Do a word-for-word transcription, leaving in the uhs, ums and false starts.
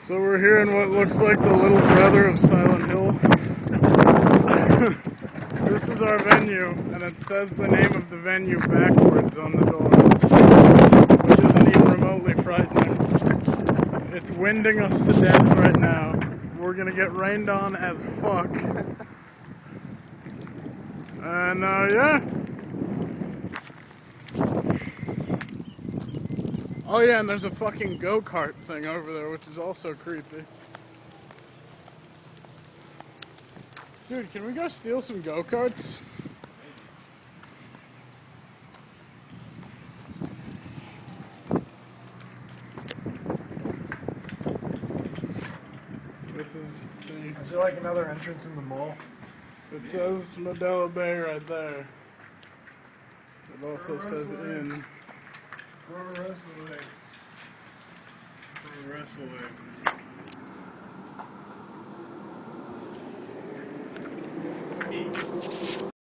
So we're here in what looks like the little brother of Silent Hill. This is our venue, and it says the name of the venue backwards on the doors, which isn't even remotely frightening. It's winding us to death right now. We're gonna get rained on as fuck. And, uh, yeah. Oh yeah, and there's a fucking go-kart thing over there, which is also creepy. Dude, can we go steal some go-karts? This is... See, is there like another entrance in the mall? It says Modelo Bay right there. It also says in. Pro wrestling. Pro wrestling.